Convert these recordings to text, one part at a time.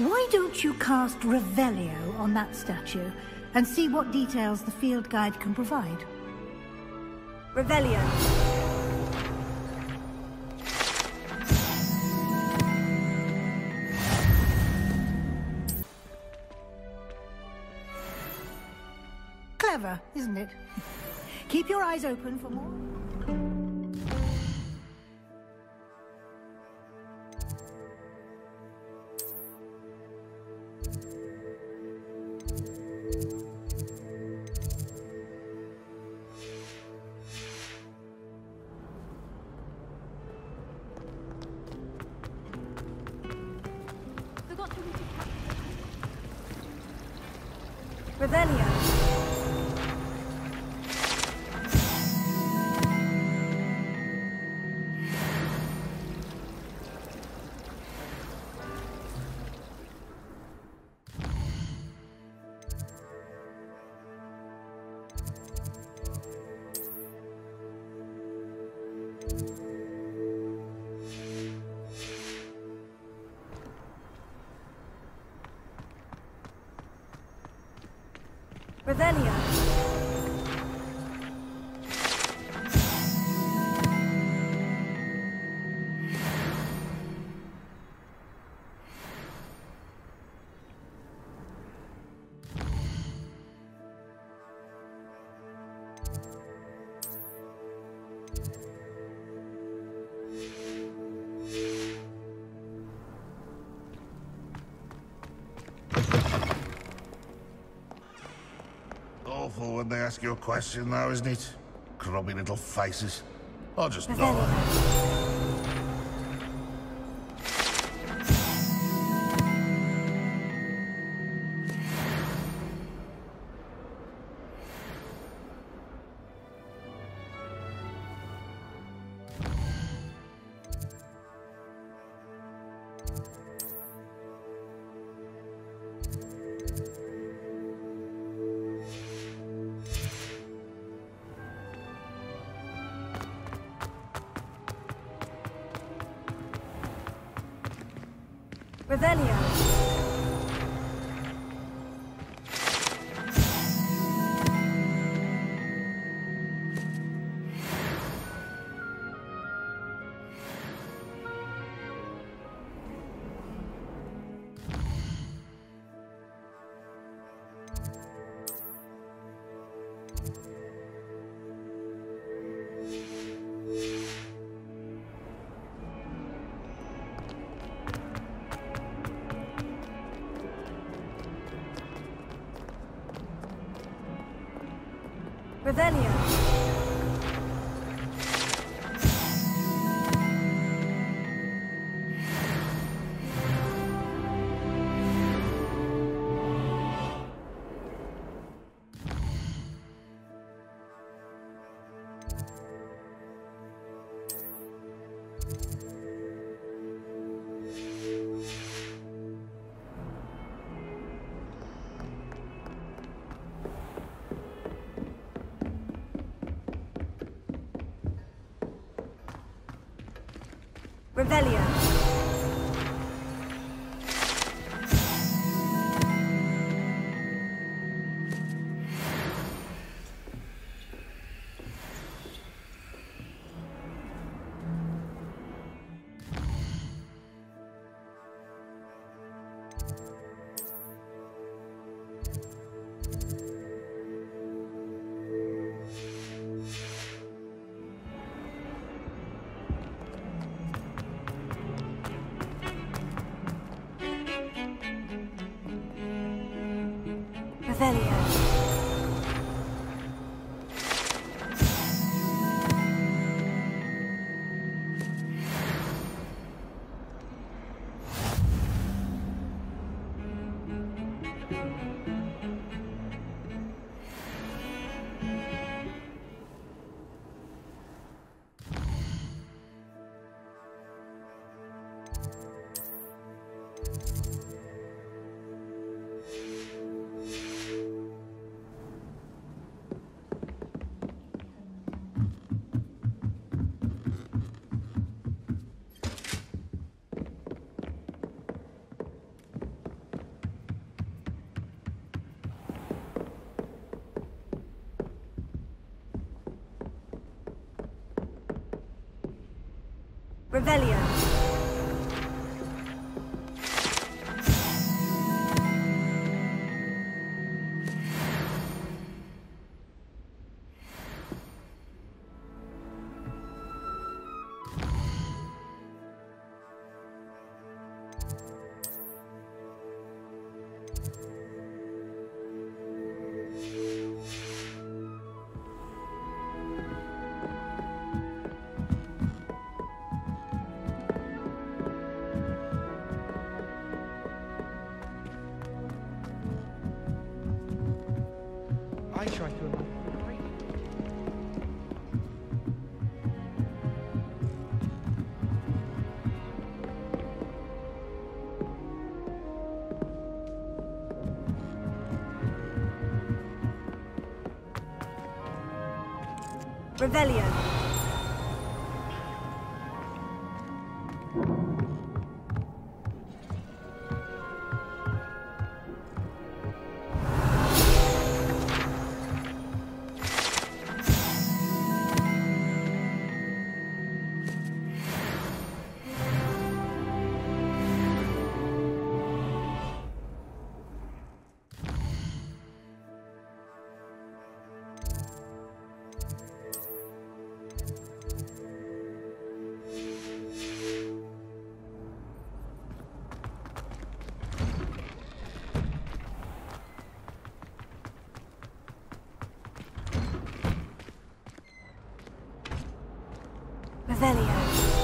Why don't you cast Revelio on that statue and see what details the field guide can provide? Revelio. Clever, isn't it? Keep your eyes open for more. Revelio. Revelio. Awful when they ask you a question, though, isn't it? Grubby little faces. I'll just Revelio. die. Revelio. Revelio. Revelio. Revelio. Revelio. I try to remember. Revelio. Revelio.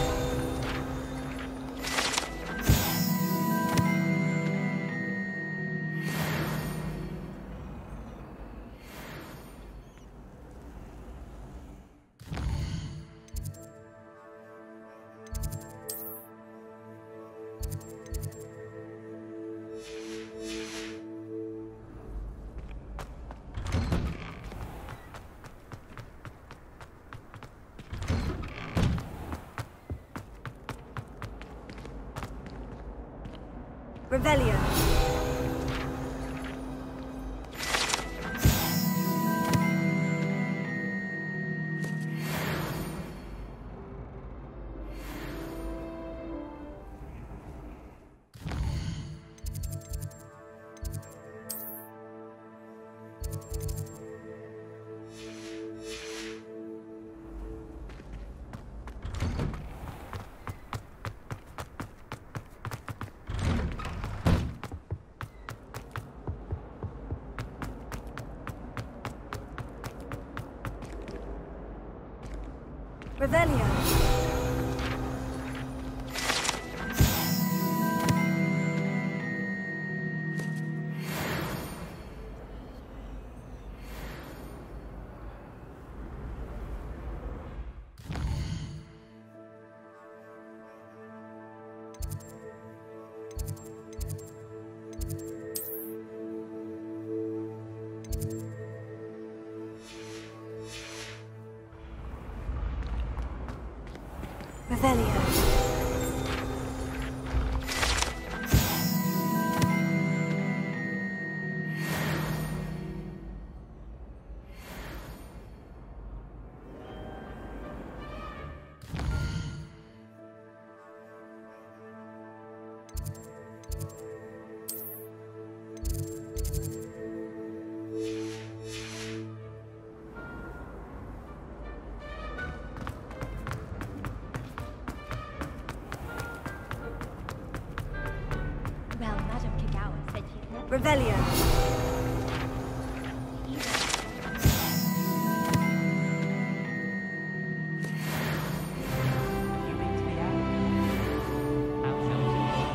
Revelio. Revelio. Revelio. Well, Madame Kagawa said she'd never... Revelio. You mean to be out? How shall we?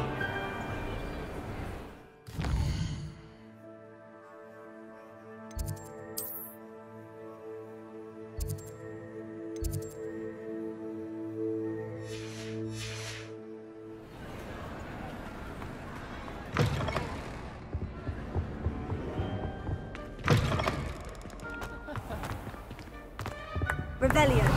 Revelio.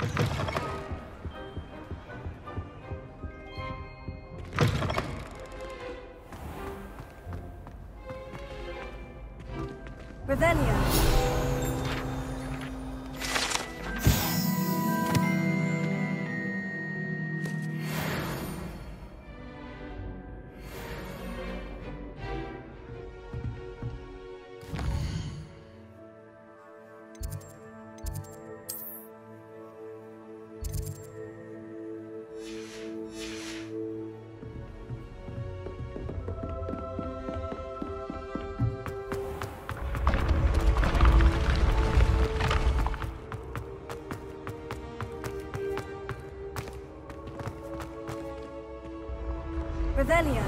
Revelio. Revelio.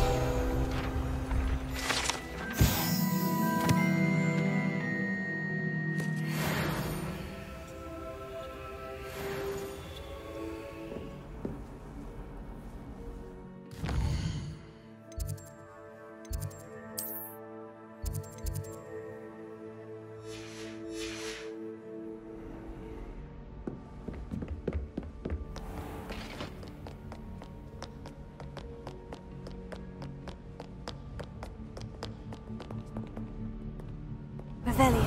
Revelio.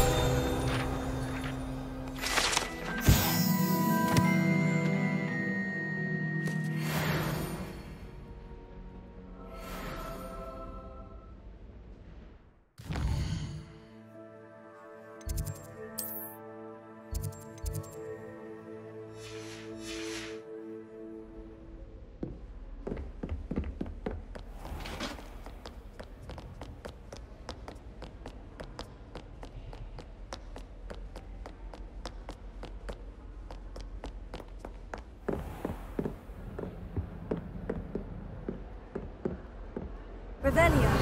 Revelio.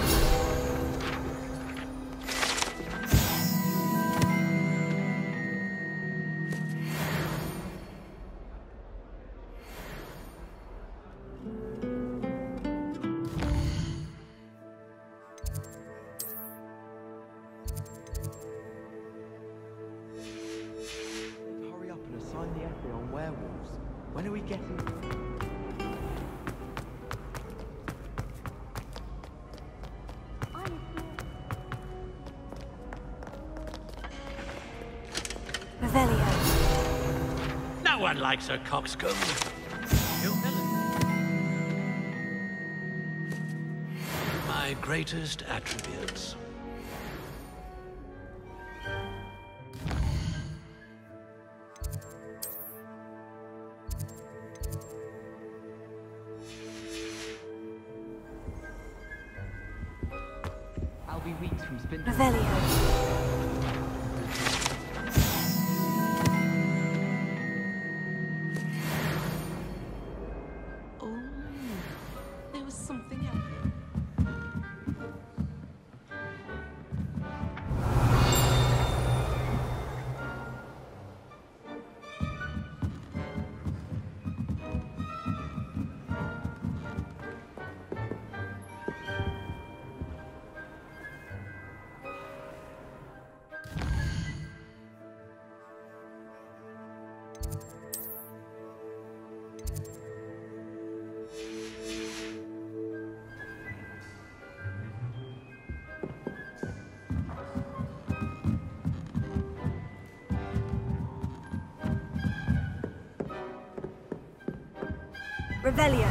Hurry up and assign the essay on werewolves. When are we getting... Revelio. No one likes a coxcomb. My greatest attributes. I'll be weeks from spin. Revelio. There was something happening. Revelio.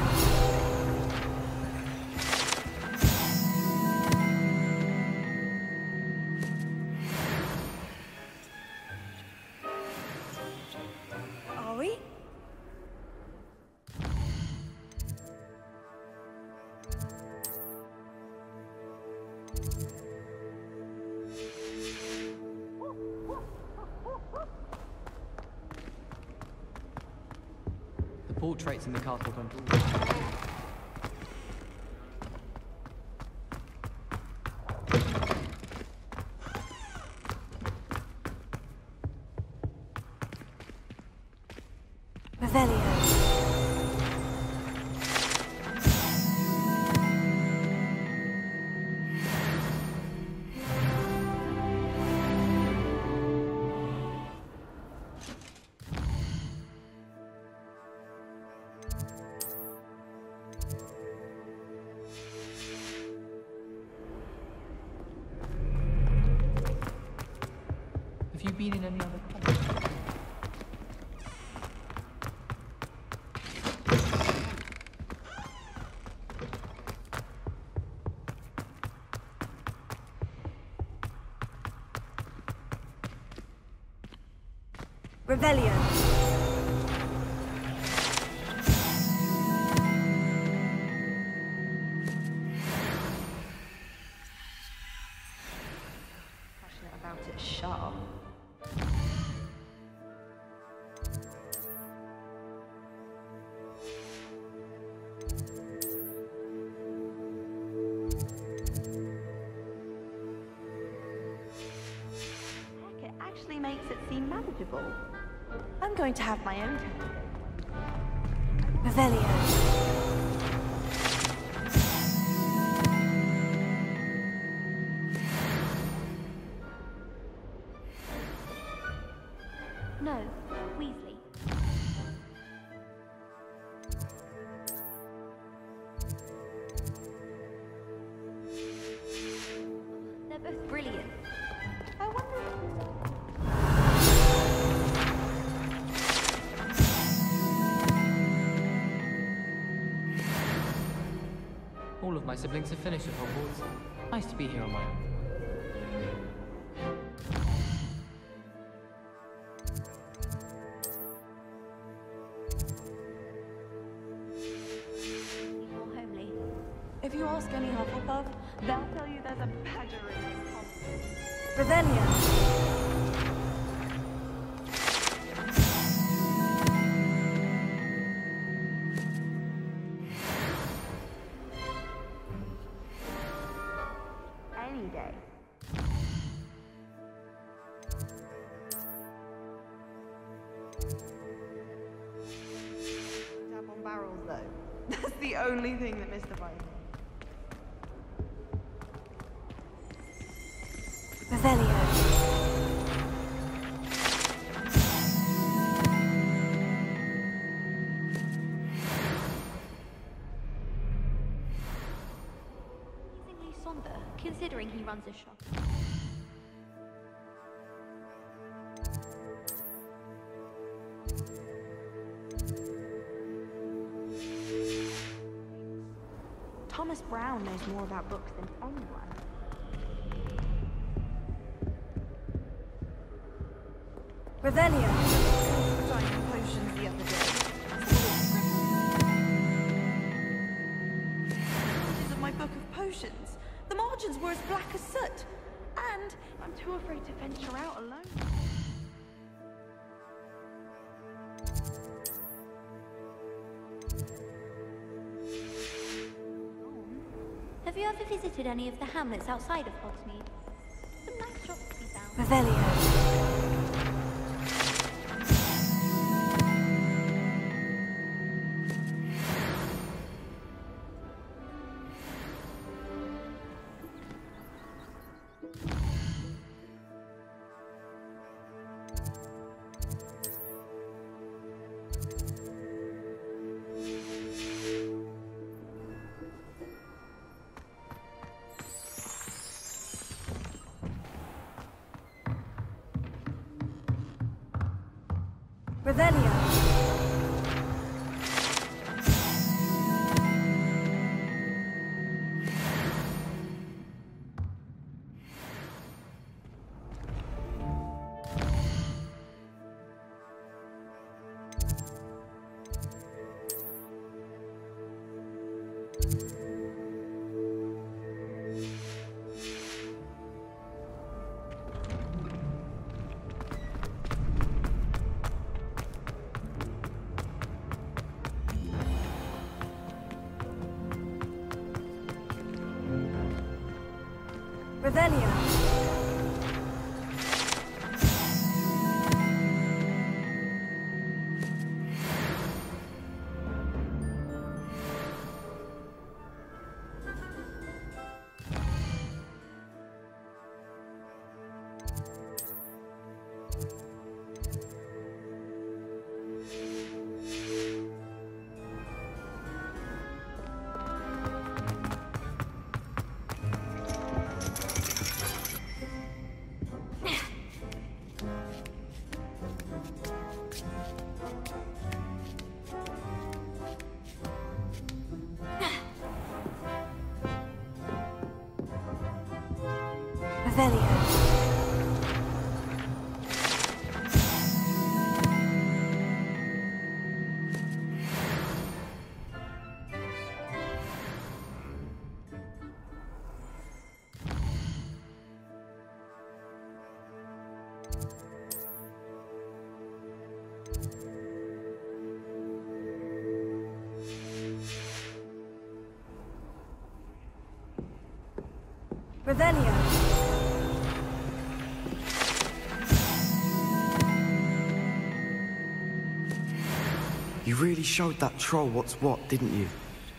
Are we? The portraits in the castle control. Revelio. been in another country. Revelio. Passionate about it, sharp. Heck, it actually makes it seem manageable. I'm going to have my own telescope. Revelio. No, Weasley. They're both brilliant. I wonder if... All of my siblings have finished at Hogwarts. Nice to be here on my own. More homely. If you ask any Hufflepuff, they'll tell you there's a badger in it. Revelio. Any day. Tap on barrels, though. That's the only thing that mystifies me. Revelio. Amazingly somber, considering he runs a shop. Thomas Brown knows more about books than anyone. Revelio. Trying potions the other day. Pages of my book of potions. The margins were as black as soot. And I'm too afraid to venture out alone. Have you ever visited any of the hamlets outside of Hogsmeade? Some nice shops to be found. Revelio. Revelio. Revelio. Revelio. Revelio. You really showed that troll what's what, didn't you?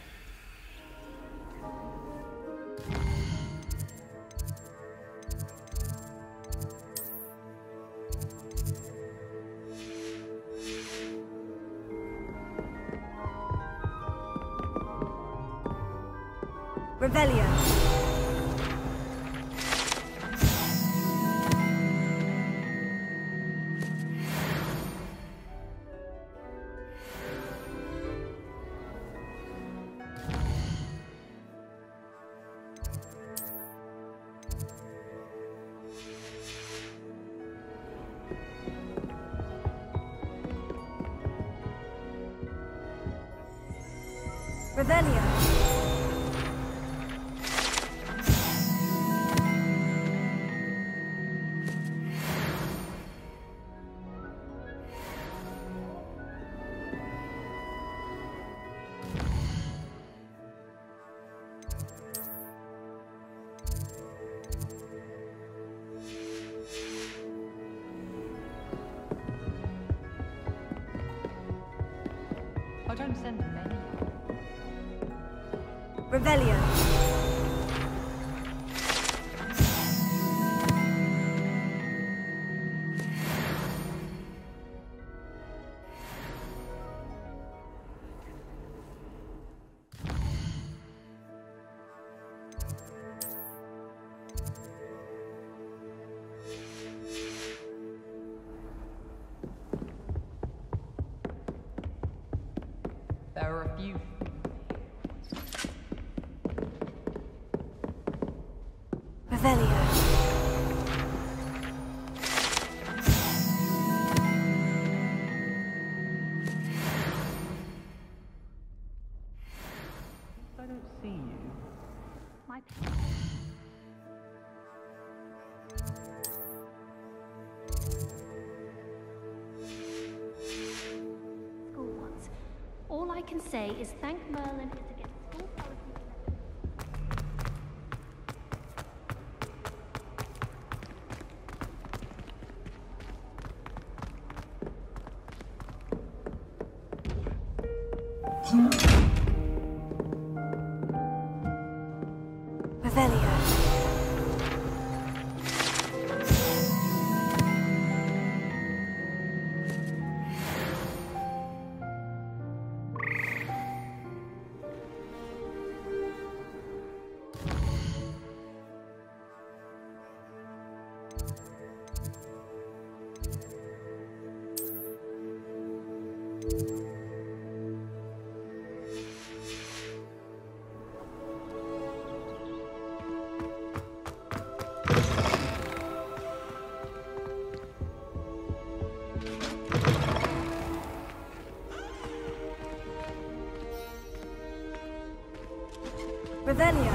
Revelio. Revelio. I don't send them any. Revelio. There are a few. Revelio. I don't see you. My school once. All I can say is thank Merlin is against school policy. Revelio. Revelio.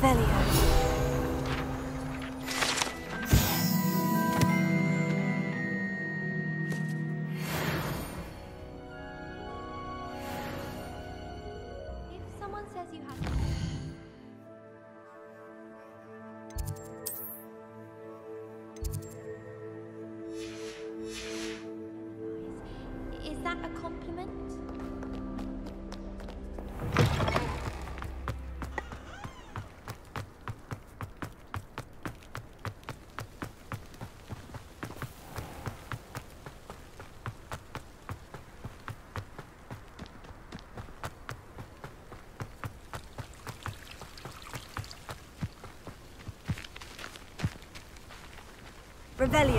Revelio. If someone says you have is that a compliment? Revelio.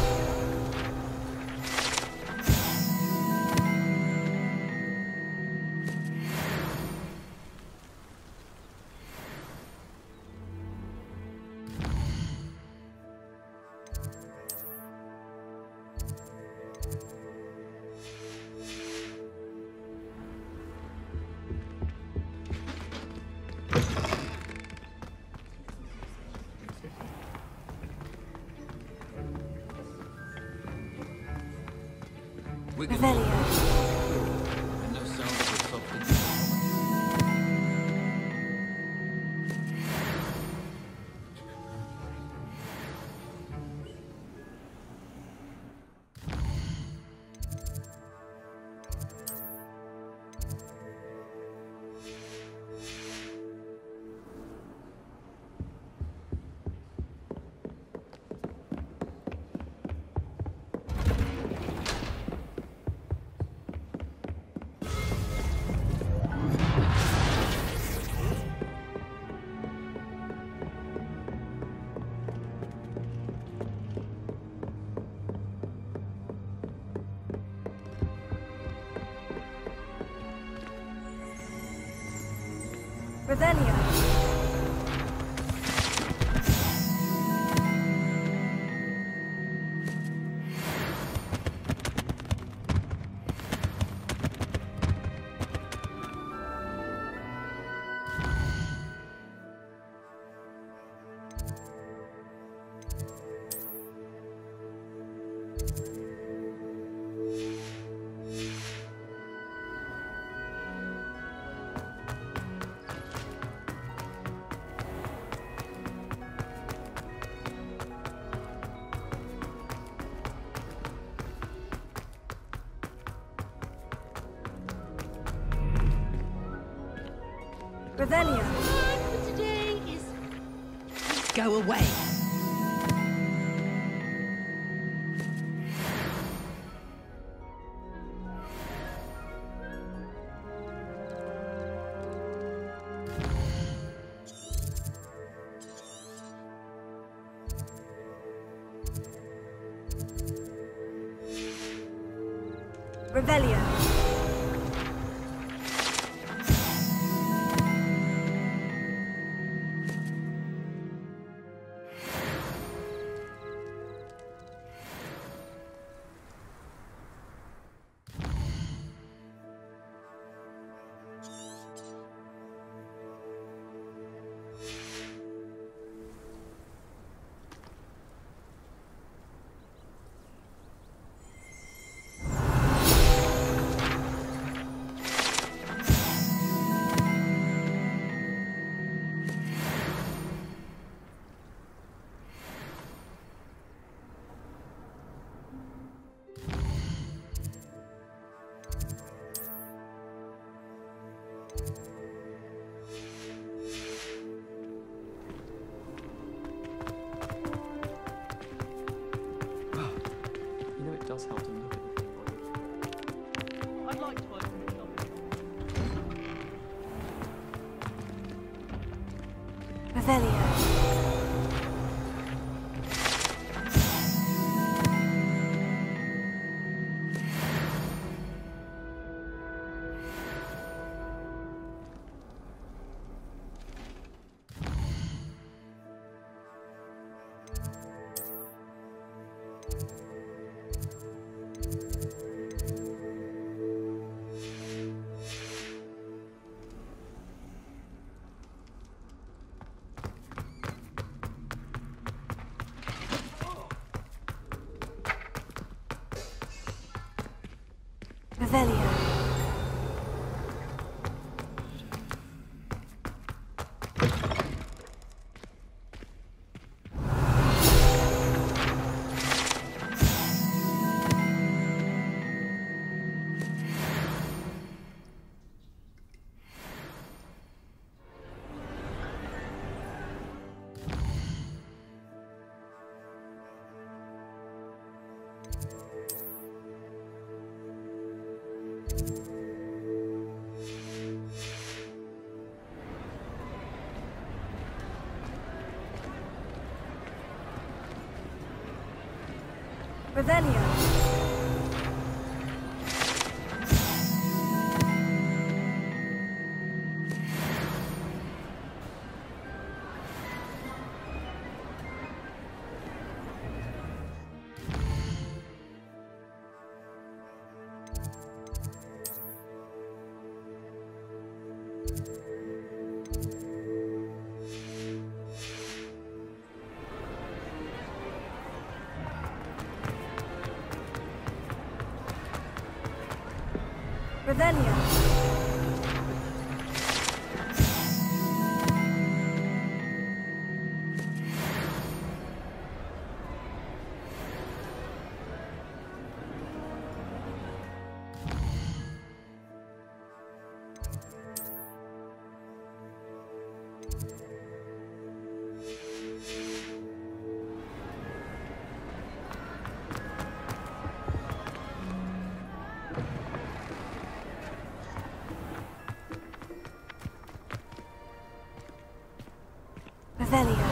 Revelio. No sound of the soft. Revelio. Revelio. For today is Go away. Revelio. Revelio. Revelio. Revelio.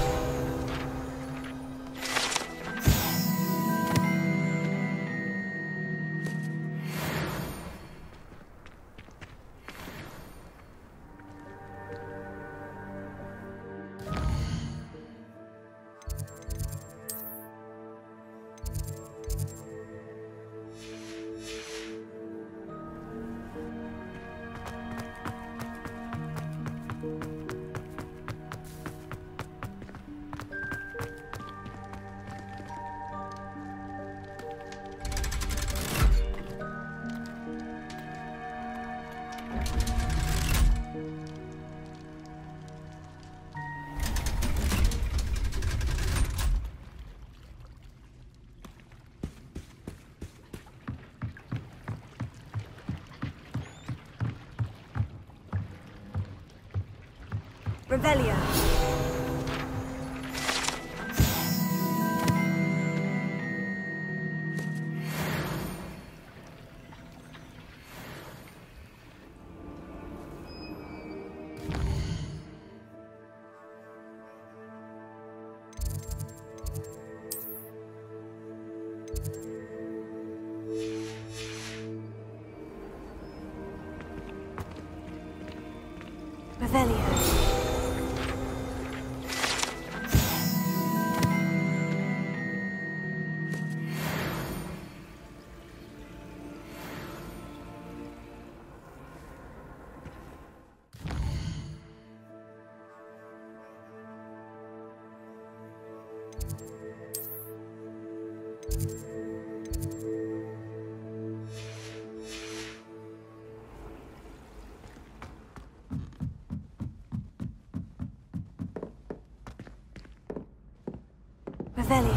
Revelio. Revelio. Revelio.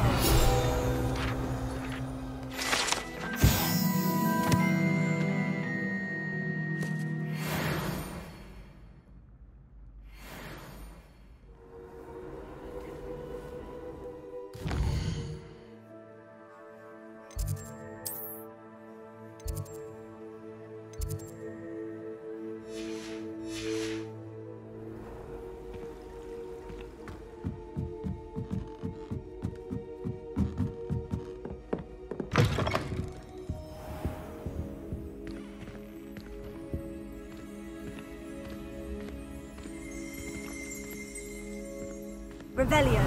Revelio.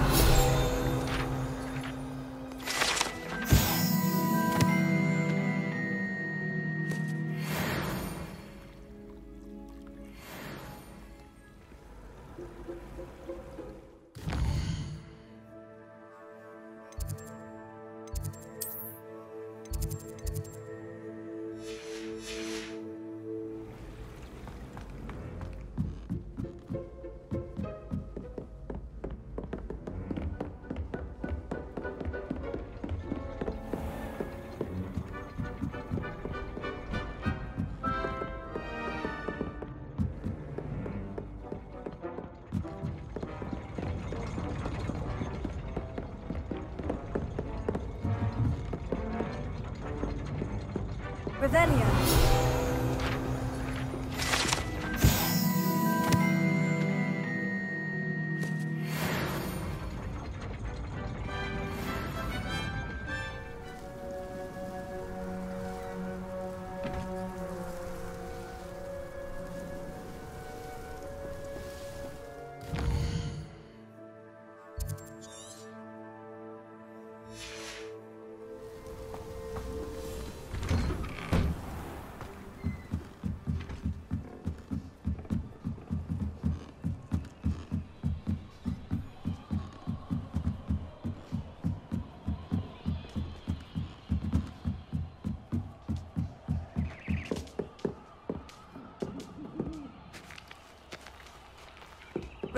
Revelio.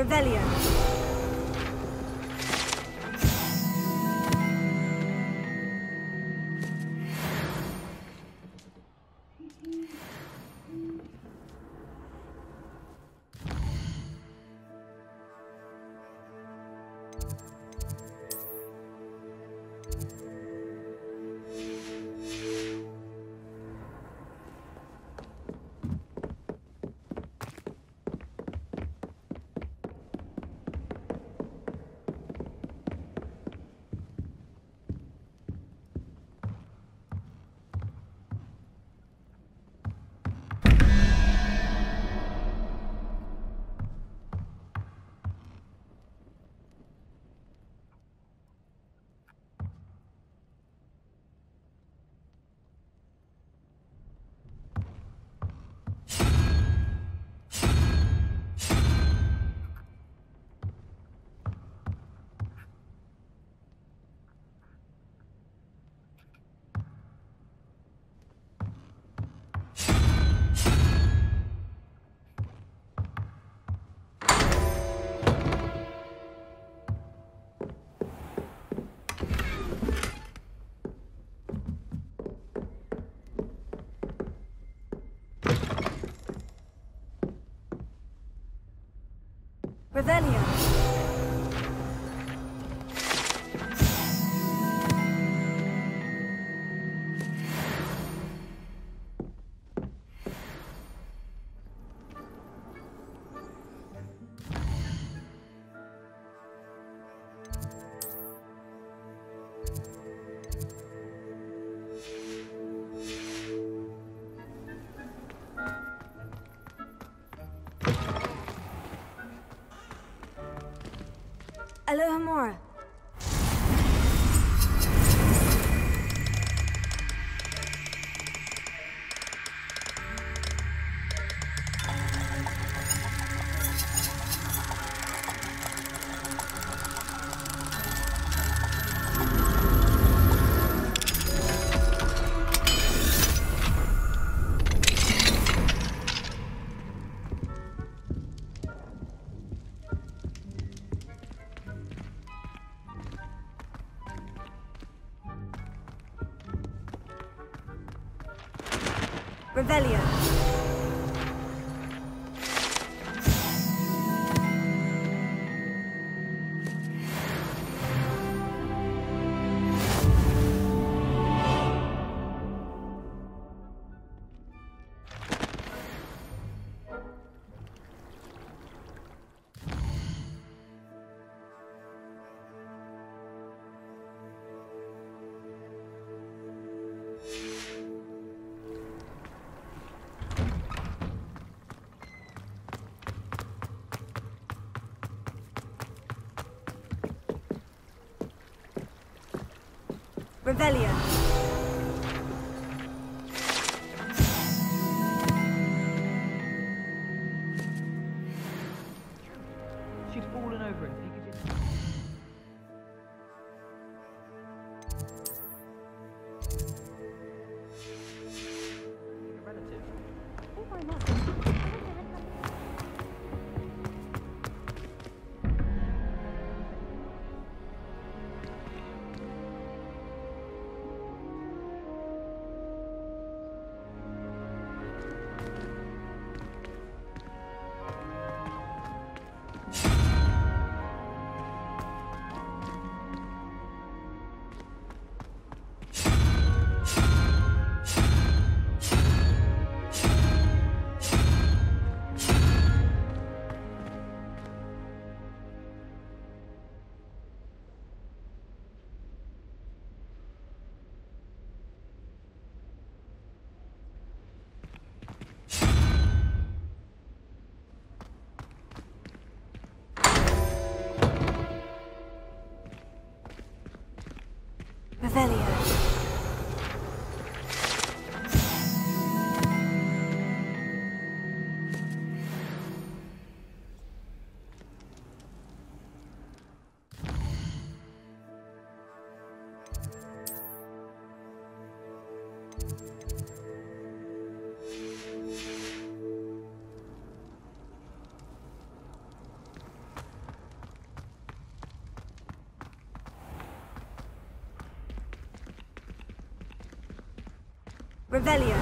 Revelio. Revelio. Alohomora. Revelio. Revelio. She'd fallen over in Piccadilly. A relative. Oh, why not? Revelio. Revelio.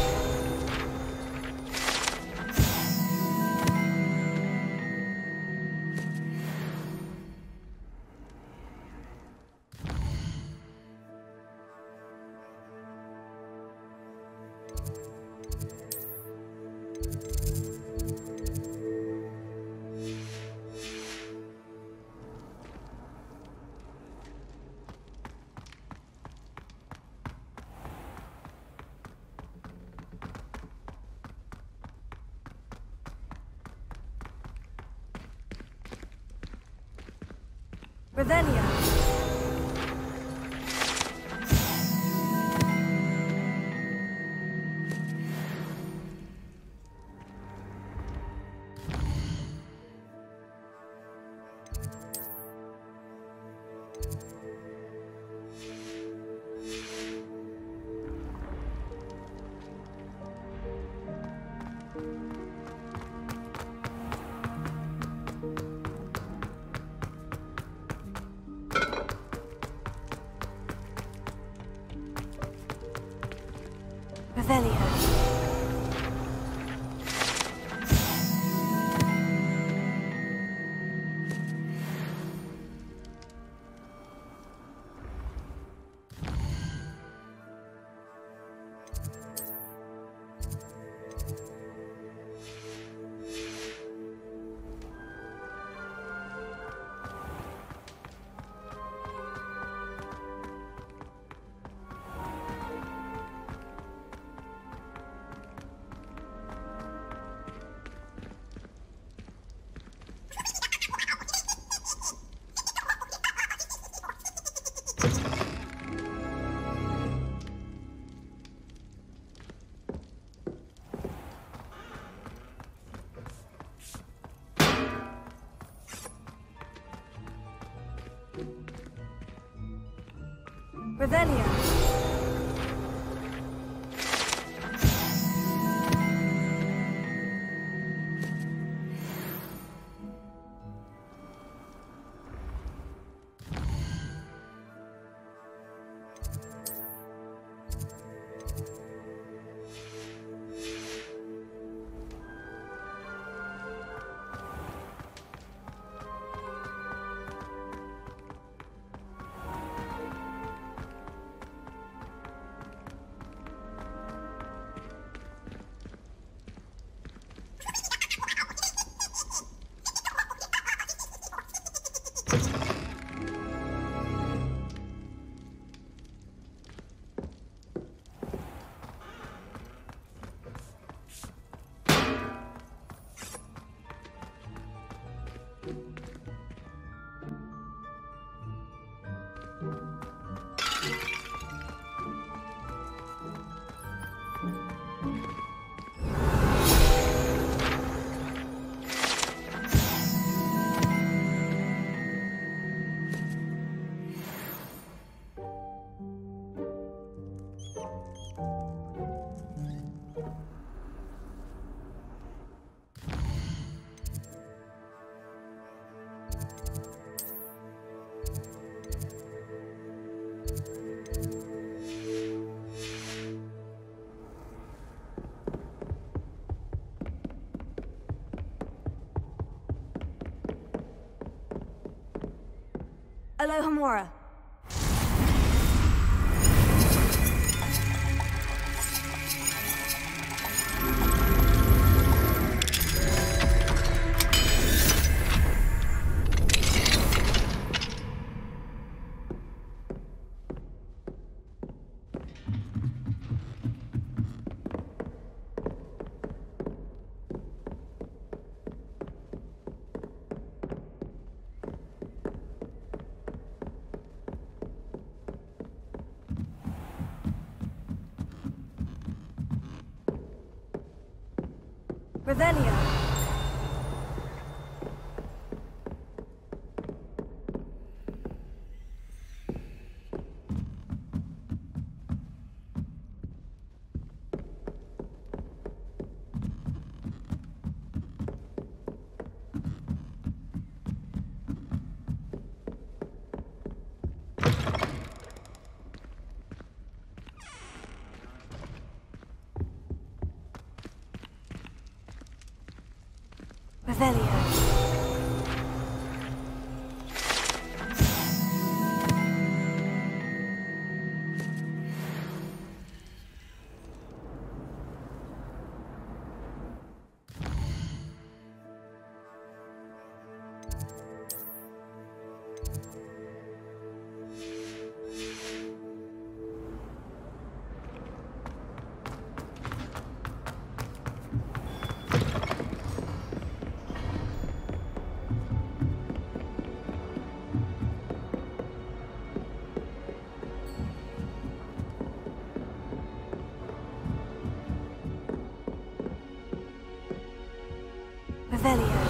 Revelio. Revelio. Revelio. Alohomora. Revelio. Revelio. Revelio.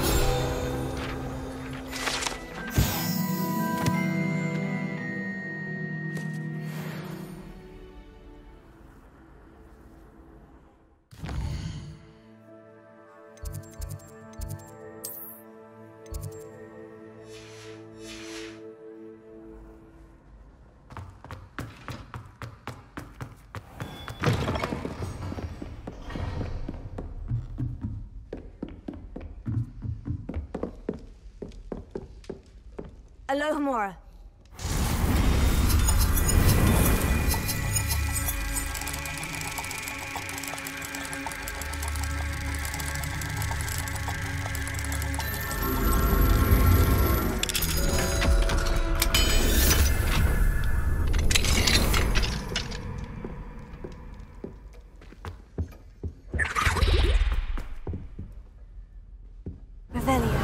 Alohomora. Revelio.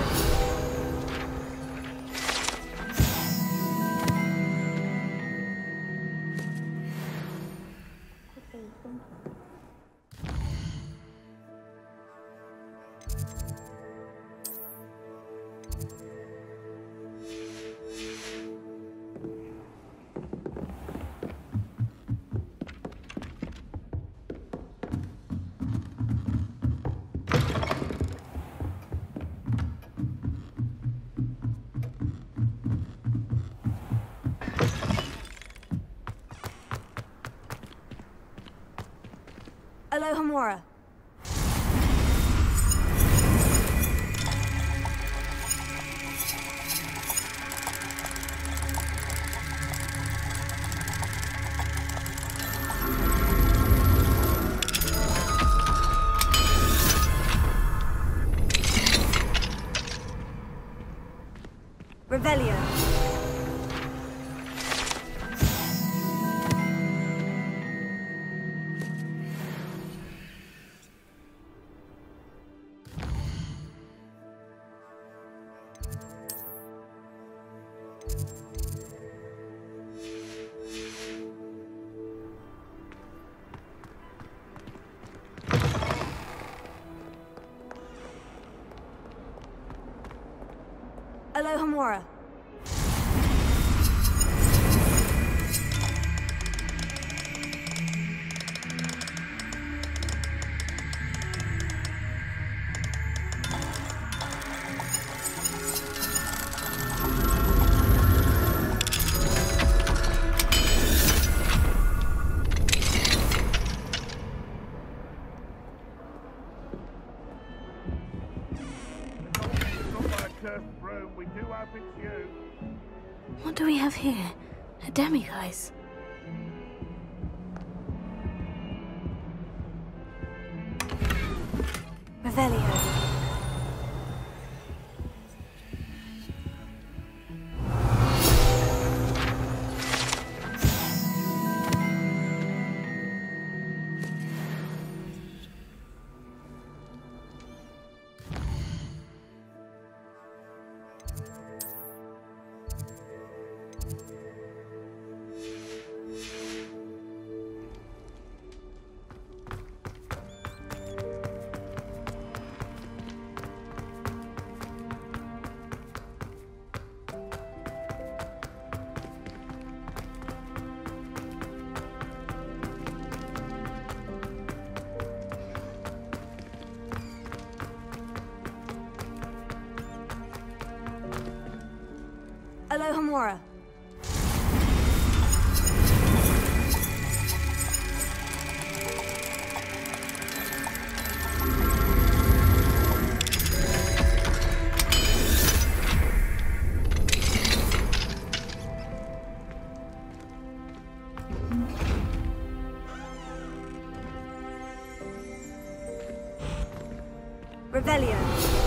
Alohomora. Revelio. Alohomora. We do hope it's you. What do we have here? A demiguise? Revelio. Alohomora. Revelio.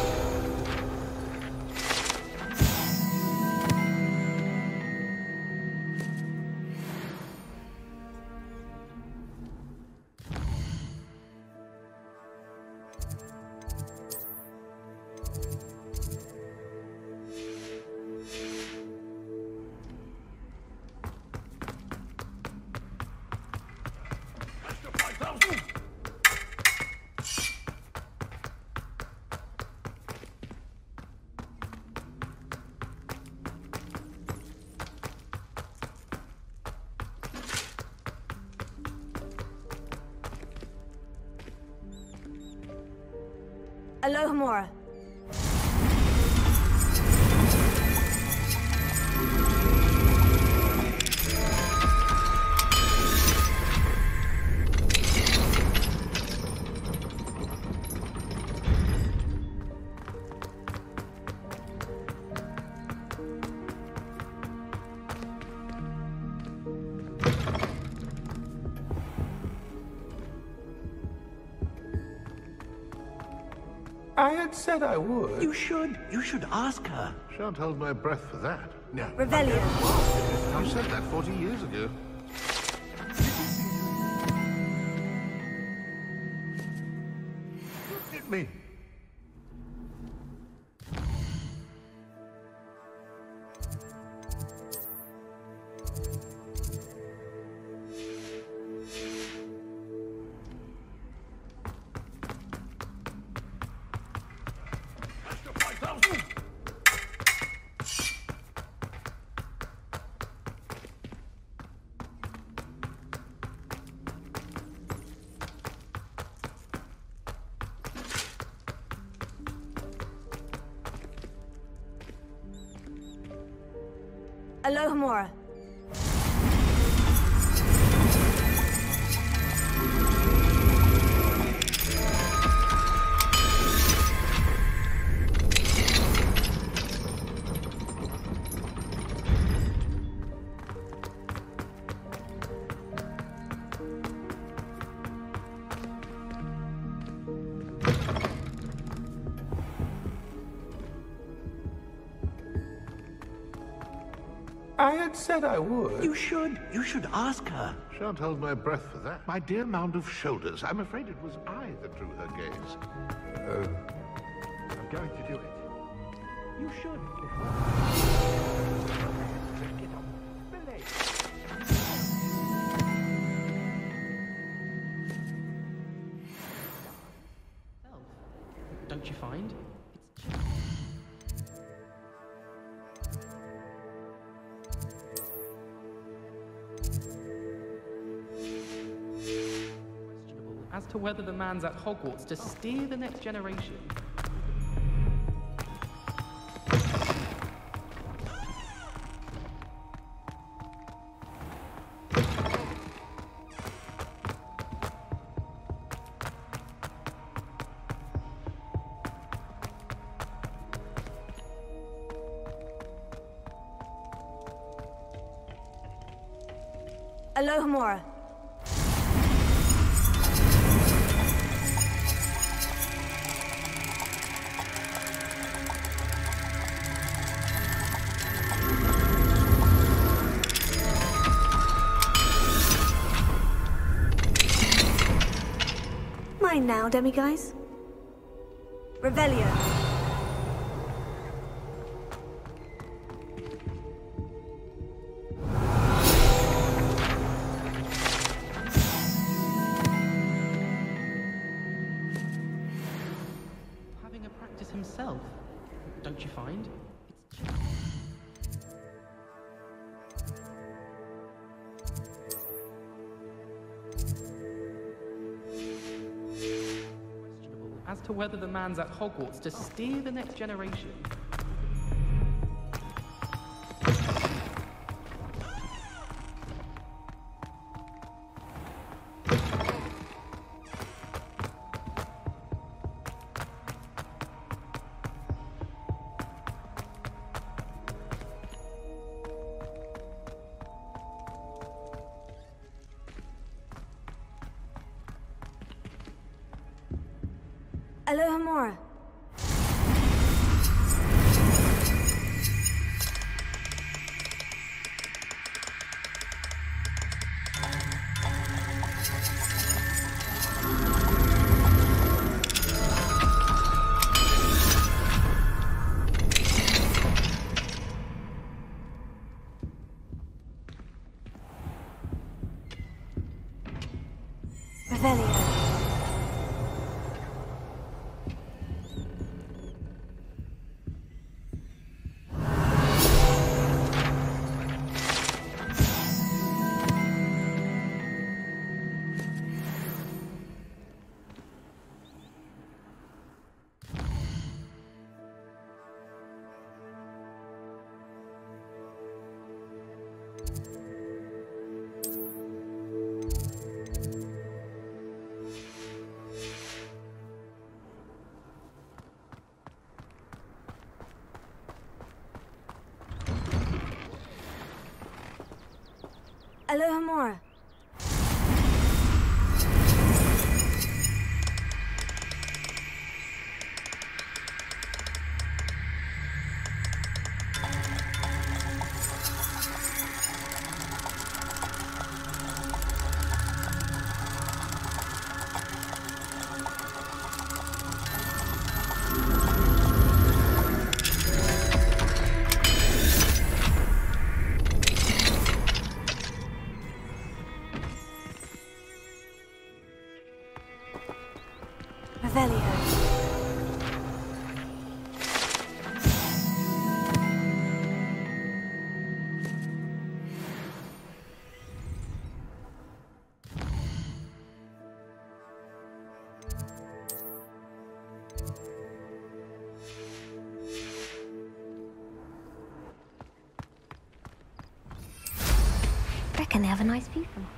Alohomora. I had said I would. You should ask her. Shan't hold my breath for that. No. Revelio. You said that 40 years ago. Look at me. Alohomora. I had said I would. You should ask her. Shan't hold my breath for that. My dear mound of shoulders, I'm afraid it was I that drew her gaze. I'm going to do it. You should. Get on. Billy. Don't you find? Questionable as to whether the man's at Hogwarts to steer the next generation. Alohomora. Mine now, demiguise. Revelio. Having a practice himself, don't you find? Questionable as to whether the man's at Hogwarts to steer the next generation. Alohomora. Revelio. Alohomora. Reckon they have a nice view from.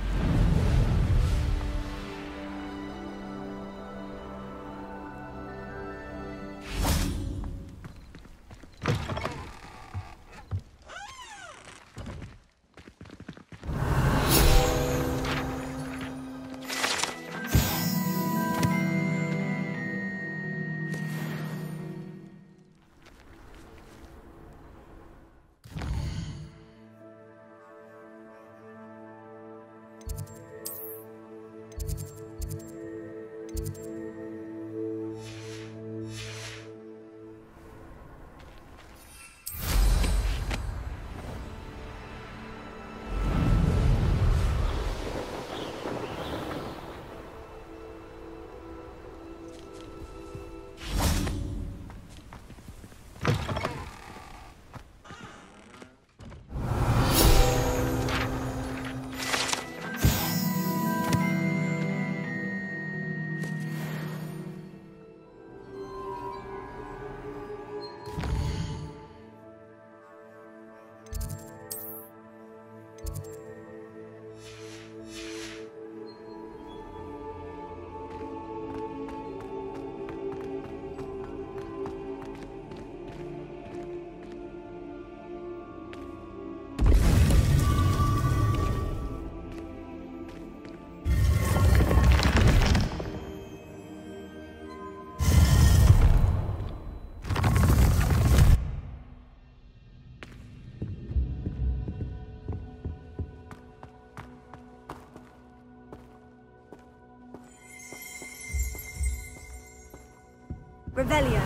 Revelio.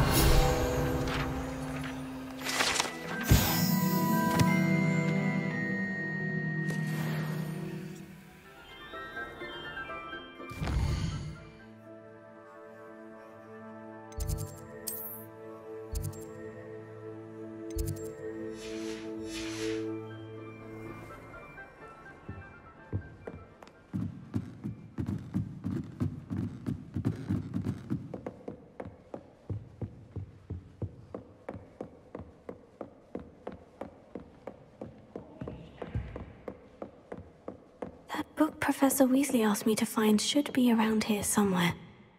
That book Professor Weasley asked me to find should be around here somewhere.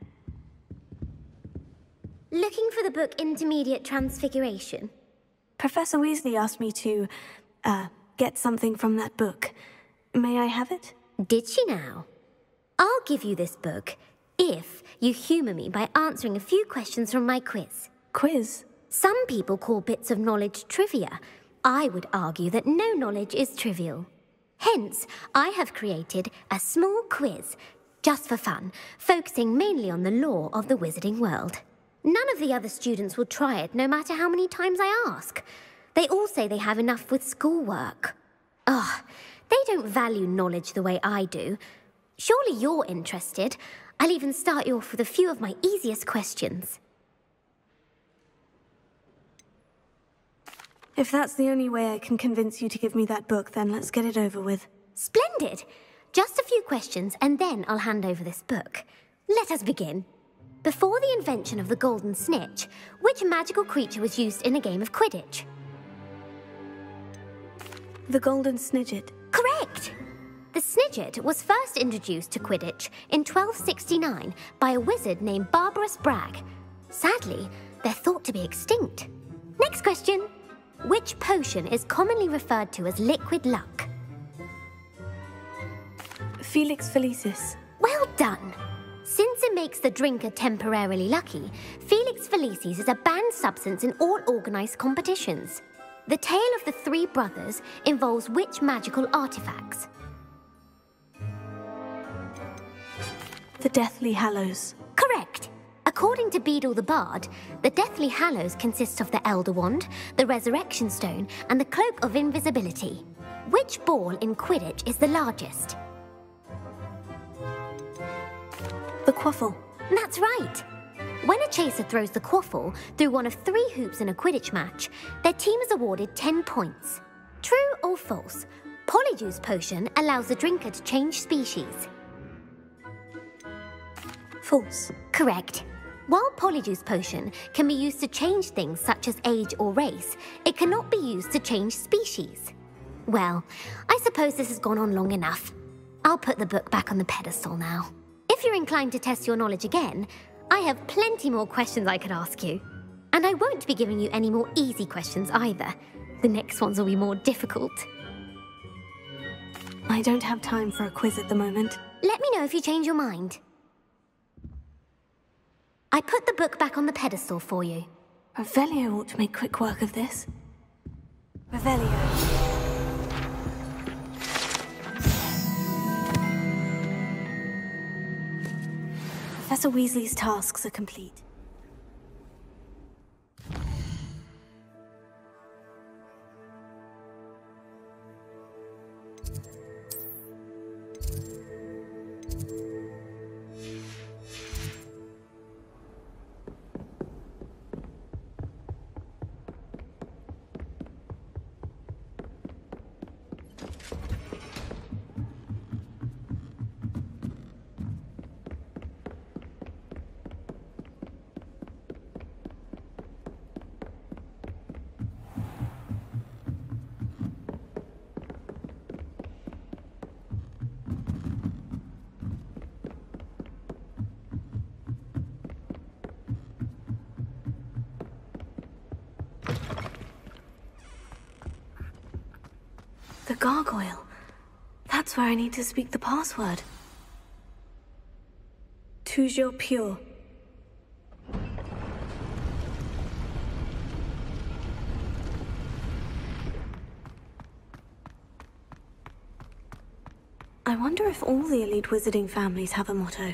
Looking for the book Intermediate Transfiguration? Professor Weasley asked me to, get something from that book. May I have it? Did she now? I'll give you this book if you humour me by answering a few questions from my quiz. Quiz? Some people call bits of knowledge trivia. I would argue that no knowledge is trivial. Hence, I have created a small quiz, just for fun, focusing mainly on the lore of the wizarding world. None of the other students will try it, no matter how many times I ask. They all say they have enough with schoolwork. They don't value knowledge the way I do. Surely you're interested. I'll even start you off with a few of my easiest questions. If that's the only way I can convince you to give me that book, then let's get it over with. Splendid! Just a few questions, and then I'll hand over this book. Let us begin. Before the invention of the golden snitch, which magical creature was used in a game of Quidditch? The golden snidget. Correct! The snidget was first introduced to Quidditch in 1269 by a wizard named Barbarous Bragg. Sadly, they're thought to be extinct. Next question. Which potion is commonly referred to as liquid luck? Felix Felicis. Well done! Since it makes the drinker temporarily lucky, Felix Felicis is a banned substance in all organised competitions. The tale of the three brothers involves which magical artifacts? The Deathly Hallows. Correct! According to Beedle the Bard, the Deathly Hallows consists of the Elder Wand, the Resurrection Stone, and the Cloak of Invisibility. Which ball in Quidditch is the largest? The Quaffle. That's right! When a chaser throws the Quaffle through one of 3 hoops in a Quidditch match, their team is awarded 10 points. True or false? Polyjuice Potion allows the drinker to change species. False. Correct. While Polyjuice Potion can be used to change things such as age or race, it cannot be used to change species. Well, I suppose this has gone on long enough. I'll put the book back on the pedestal now. If you're inclined to test your knowledge again, I have plenty more questions I could ask you. And I won't be giving you any more easy questions either. The next ones will be more difficult. I don't have time for a quiz at the moment. Let me know if you change your mind. I put the book back on the pedestal for you. Revelio ought to make quick work of this. Revelio. Professor Weasley's tasks are complete. The gargoyle. That's where I need to speak the password. Toujours pure. I wonder if all the elite wizarding families have a motto.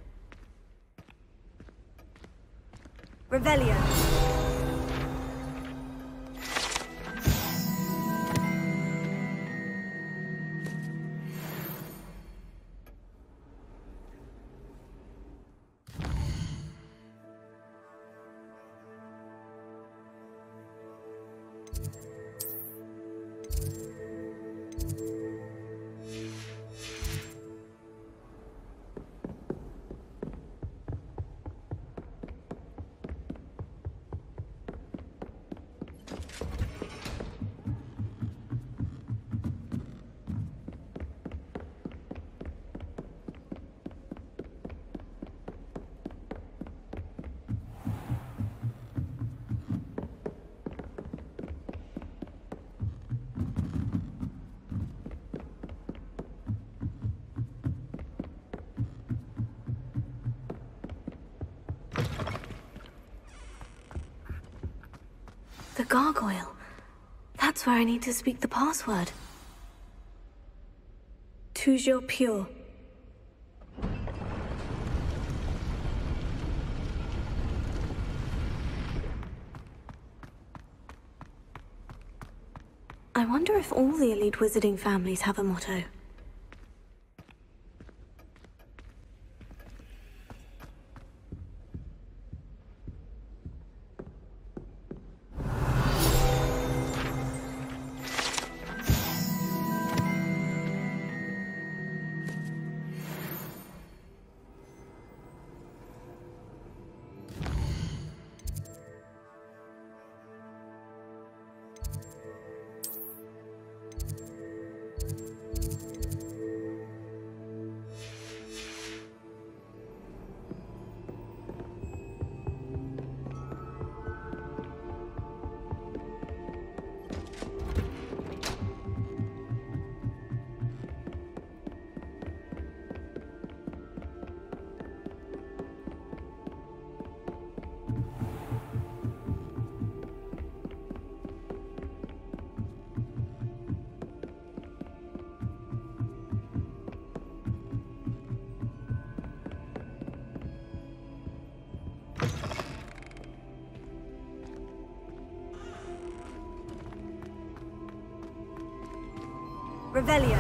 Revelio. The gargoyle. That's where I need to speak the password. Toujours pure. I wonder if all the elite wizarding families have a motto. Revelio.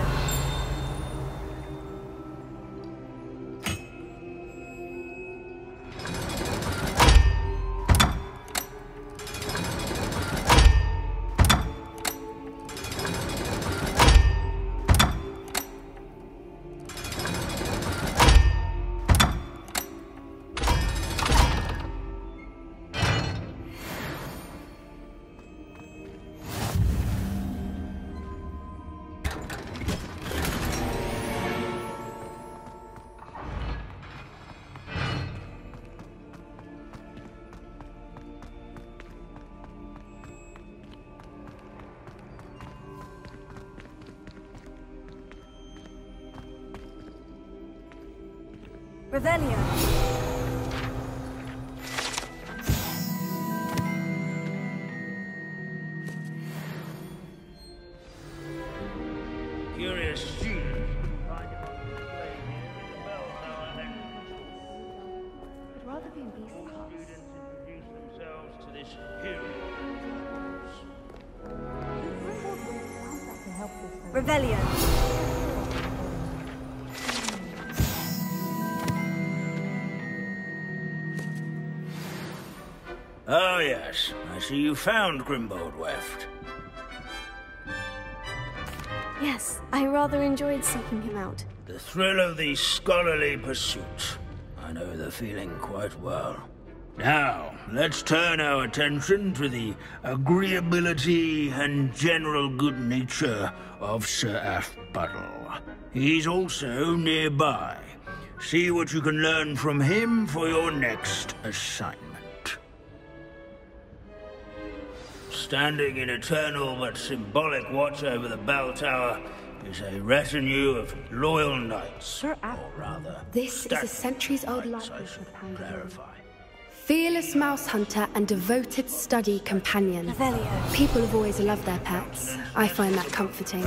Revelio. Curious student. I'd rather be in Beast class. Introduce themselves to this hero. Revelio. Oh yes, I see you found Grimbold Weft. Yes, I rather enjoyed seeking him out. The thrill of the scholarly pursuit. I know the feeling quite well. Now, let's turn our attention to the agreeability and general good nature of Sir Aphbuttle. He's also nearby. See what you can learn from him for your next assignment. Standing in eternal but symbolic watch over the bell tower is a retinue of loyal knights, or rather, this is a centuries-old likeness of Pangea. Fearless mouse hunter and devoted study companion. Revelio. People have always loved their pets. I find that comforting.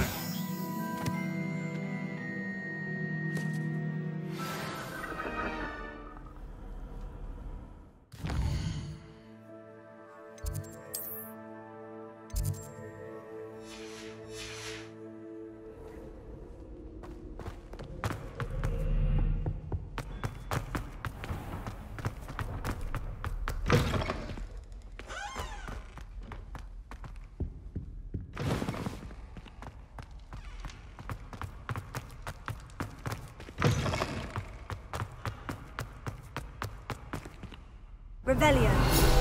Revelio.